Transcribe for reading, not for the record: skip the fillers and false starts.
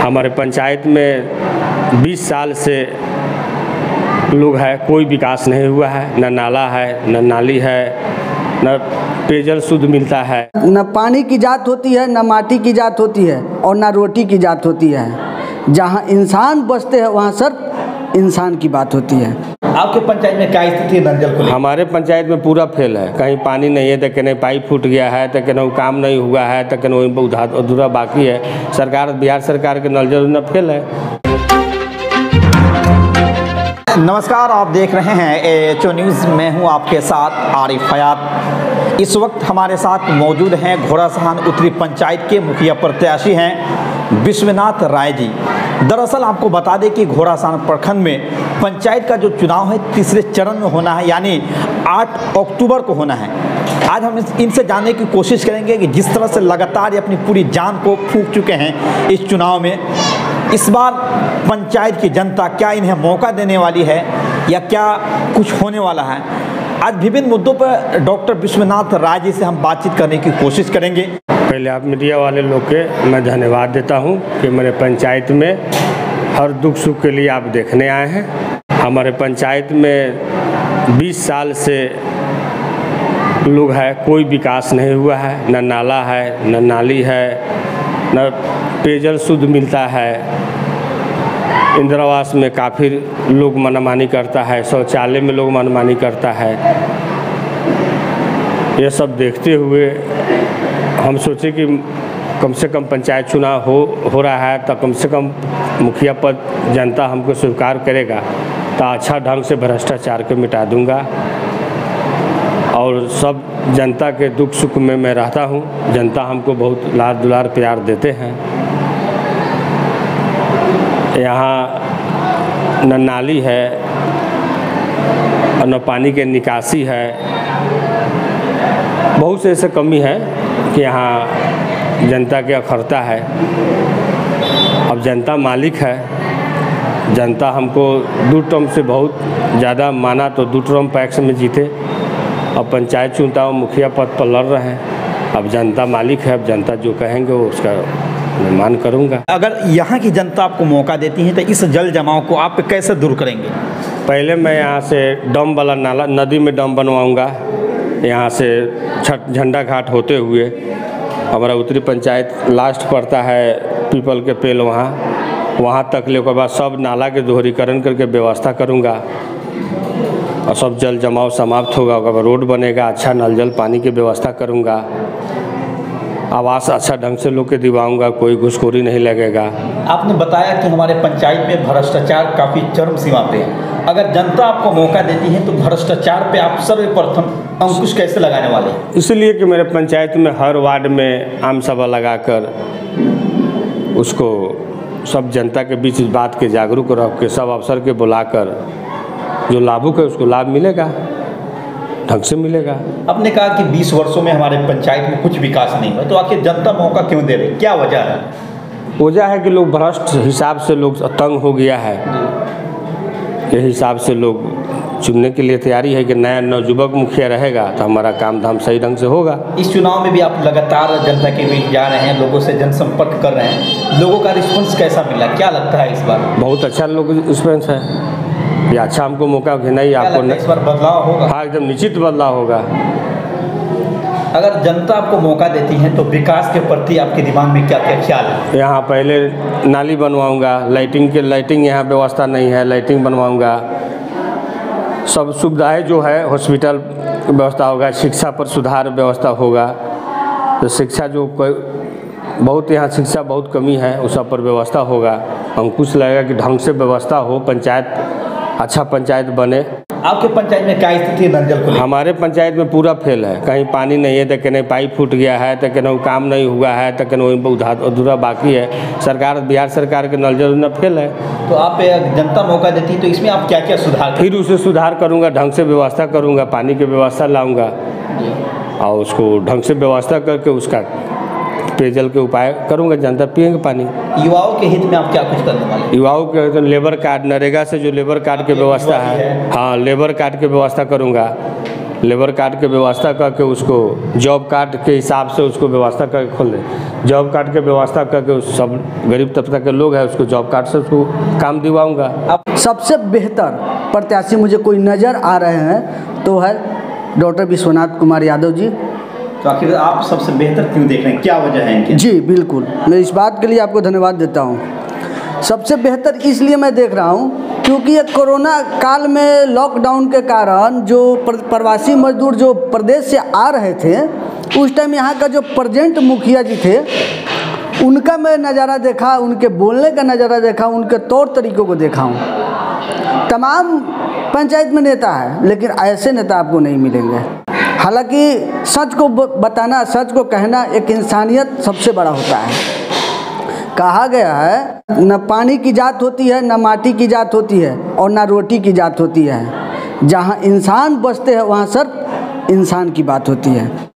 हमारे पंचायत में 20 साल से लोग है, कोई विकास नहीं हुआ है। न नाला है, न नाली है, न पेयजल शुद्ध मिलता है। न पानी की जात होती है, न माटी की जात होती है और न रोटी की जात होती है। जहाँ इंसान बसते हैं वहाँ सिर्फ इंसान की बात होती है। आपके पंचायत में क्या स्थिति है नल जल को? हमारे पंचायत में पूरा फेल है। कहीं पानी नहीं है तो कहीं पाइप फूट गया है, तो कहीं काम नहीं हुआ है, तो कहीं अधूरा बाकी है। सरकार, बिहार सरकार के नल जल न फेल है। नमस्कार, आप देख रहे हैं AHO न्यूज़। मैं हूं आपके साथ आरिफ हयात। इस वक्त हमारे साथ मौजूद हैं घोड़ासहान उत्तरी पंचायत के मुखिया प्रत्याशी हैं विश्वनाथ राय जी। दरअसल आपको बता दें कि घोड़ासहान प्रखंड में पंचायत का जो चुनाव है तीसरे चरण में होना है, यानी 8 अक्टूबर को होना है। आज हम इनसे जानने की कोशिश करेंगे कि जिस तरह से लगातार ये अपनी पूरी जान को फूंक चुके हैं इस चुनाव में, इस बार पंचायत की जनता क्या इन्हें मौका देने वाली है या क्या कुछ होने वाला है। आज विभिन्न मुद्दों पर डॉक्टर विश्वनाथ राय जी से हम बातचीत करने की कोशिश करेंगे। पहले आप मीडिया वाले लोग के मैं धन्यवाद देता हूं कि मेरे पंचायत में हर दुख सुख के लिए आप देखने आए हैं। हमारे पंचायत में 20 साल से लोग है, कोई विकास नहीं हुआ है। न नाला है, न नाली है, न पेयजल शुद्ध मिलता है। इंदिरा आवास में काफ़ी लोग मनमानी करता है, शौचालय में लोग मनमानी करता है। ये सब देखते हुए हम सोचे कि कम से कम पंचायत चुनाव हो रहा है तो कम से कम मुखिया पद जनता हमको स्वीकार करेगा तो अच्छा ढंग से भ्रष्टाचार को मिटा दूंगा और सब जनता के दुख सुख में मैं रहता हूँ। जनता हमको बहुत लाड दुलार प्यार देते हैं। यहाँ न नाली है और न पानी के निकासी है। बहुत से ऐसे कमी है कि यहाँ जनता की अखरता है। अब जनता मालिक है। जनता हमको 2 टर्म से बहुत ज़्यादा माना तो 2 टर्म पैक्स में जीते। अब पंचायत चुनाव मुखिया पद पर लड़ रहे हैं। अब जनता मालिक है। अब जनता जो कहेंगे वो उसका मैं मान करूँगा। अगर यहाँ की जनता आपको मौका देती है तो इस जल जमाव को आप कैसे दूर करेंगे? पहले मैं यहाँ से डैम वाला नाला, नदी में डैम बनवाऊँगा। यहाँ से झंडा घाट होते हुए हमारा उत्तरी पंचायत लास्ट पड़ता है पीपल के पेड़, वहाँ तक ले के बाद सब नाला के दोहरीकरण करके व्यवस्था करूँगा और सब जल जमाव समाप्त होगा। और रोड बनेगा, अच्छा नल जल पानी की व्यवस्था करूँगा। आवास अच्छा ढंग से लोग के दिवाऊँगा, कोई घुसखोरी नहीं लगेगा। आपने बताया कि हमारे पंचायत में भ्रष्टाचार काफ़ी चरम सीमा पे है। अगर जनता आपको मौका देती है तो भ्रष्टाचार पे आप सर्वप्रथम अंकुश कैसे लगाने वाले हैं? इसलिए कि मेरे पंचायत में हर वार्ड में आम सभा लगाकर उसको सब जनता के बीच इस बात के जागरूक रख के सब अफसर के बुलाकर जो लाभुक है उसको लाभ मिलेगा, ढंग से मिलेगा। आपने कहा कि 20 वर्षों में हमारे पंचायत में कुछ विकास नहीं हुआ, तो आखिर जनता मौका क्यों दे रही, क्या वजह है? वजह है कि लोग भ्रष्ट हिसाब से लोग तंग हो गया है। ये हिसाब से लोग चुनने के लिए तैयारी है कि नया नवजुवक मुखिया रहेगा तो हमारा काम धाम सही ढंग से होगा। इस चुनाव में भी आप लगातार जनता के बीच जा रहे हैं, लोगों से जनसंपर्क कर रहे हैं, लोगों का रिस्पॉन्स कैसा मिला, क्या लगता है इस बार? बहुत अच्छा लोग रिस्पॉन्स है। ये अच्छा हमको मौका देना ही आपको इस बार बदलाव होगा? हाँ, एकदम निश्चित बदलाव होगा। अगर जनता आपको मौका देती है तो विकास के प्रति आपके दिमाग में क्या क्या ख्याल है? यहाँ पहले नाली बनवाऊँगा, लाइटिंग यहाँ व्यवस्था नहीं है, लाइटिंग बनवाऊँगा। सब सुविधाएं जो है, हॉस्पिटल व्यवस्था होगा, शिक्षा पर सुधार व्यवस्था होगा। तो शिक्षा जो बहुत यहाँ शिक्षा बहुत कमी है, उस सब पर व्यवस्था होगा। अंकुश लगेगा कि ढंग से व्यवस्था हो, पंचायत अच्छा पंचायत बने। आपके पंचायत में क्या स्थिति है नल जल को? हमारे पंचायत में पूरा फेल है। कहीं पानी नहीं है तो कहीं पाइप फूट गया है, तो कहीं काम नहीं हुआ है, तो कहीं अधूरा बाकी है। सरकार, बिहार सरकार के नल जल न फेल है। तो आप जनता मौका देती है तो इसमें आप क्या क्या सुधार? फिर उसे सुधार करूँगा, ढंग से व्यवस्था करूँगा, पानी की व्यवस्था लाऊँगा और उसको ढंग से व्यवस्था करके उसका पेयजल के उपाय करूँगा, जनता पिएंगे पानी। युवाओं के हित में आप क्या कुछ करने वाले? युवाओं के तो लेबर कार्ड, नरेगा से जो लेबर कार्ड की व्यवस्था है, हाँ, लेबर कार्ड की व्यवस्था करूँगा। लेबर कार्ड के व्यवस्था करके उसको जॉब कार्ड के हिसाब से उसको व्यवस्था करके खोल दें। जॉब कार्ड के व्यवस्था करके उस सब गरीब तबका के लोग हैं उसको जॉब कार्ड से उसको काम दिलवाऊँगा। अब सबसे बेहतर प्रत्याशी मुझे कोई नज़र आ रहे हैं तो है डॉक्टर विश्वनाथ कुमार यादव जी। तो आखिर आप सबसे बेहतर क्यों देख रहे हैं, क्या वजह है इनकी? जी बिल्कुल, मैं इस बात के लिए आपको धन्यवाद देता हूँ। सबसे बेहतर इसलिए मैं देख रहा हूँ क्योंकि ये कोरोना काल में लॉकडाउन के कारण जो प्रवासी मजदूर जो प्रदेश से आ रहे थे, उस टाइम यहाँ का जो प्रेजेंट मुखिया जी थे उनका मैं नज़ारा देखा, उनके बोलने का नज़ारा देखा, उनके तौर तरीक़ों को देखा हूँ। तमाम पंचायत में नेता है लेकिन ऐसे नेता आपको नहीं मिलेंगे। हालांकि सच को बताना, सच को कहना एक इंसानियत सबसे बड़ा होता है। कहा गया है न पानी की जात होती है, न माटी की जात होती है और न रोटी की जात होती है। जहाँ इंसान बसते हैं वहाँ सिर्फ इंसान की बात होती है।